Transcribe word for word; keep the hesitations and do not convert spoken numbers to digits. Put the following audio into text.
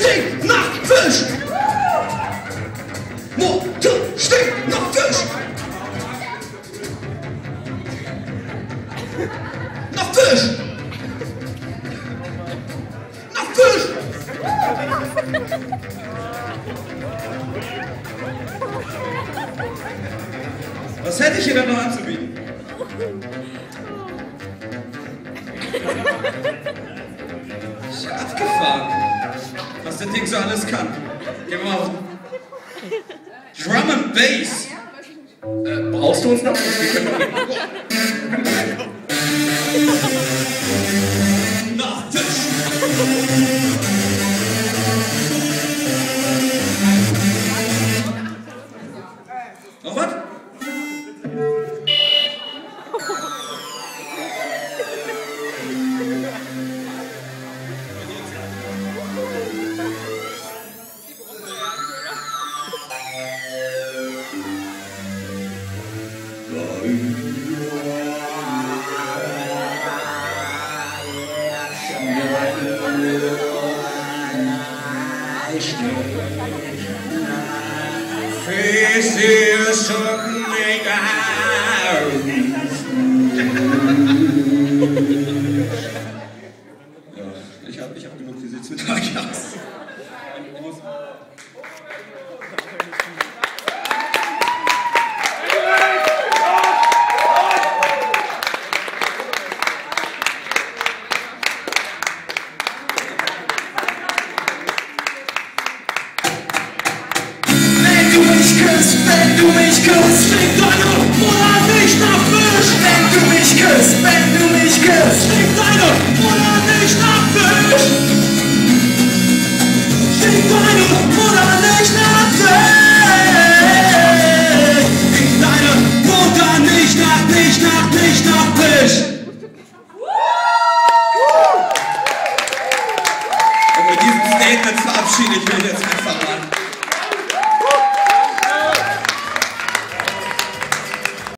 stinkt nach Fisch. Mutter stinkt nach Fisch. Nach Fisch. Nach Fisch. Was hätte ich hier denn noch anzubieten? Ich hab abgefahren, was das Ding so alles kann. Geh mal auf. Drum and Bass. Äh, brauchst du uns noch? Wir können nach Fisch. Noch was? Fisch ist schon egal. Ja, ich hab, ich hab genug, wie sieht's mit euch aus? Wenn du mich küsst, stinkt deine Mutter nicht nach Fisch. Wenn du mich küsst, wenn du mich küsst, stinkt deine Mutter nicht nach Fisch. Stinkt deine Mutter nicht nach Fisch. Stinkt deine Mutter nicht nach, nicht nach, nicht nach Fisch. Und mit diesem Statement verabschiede ich mich jetzt.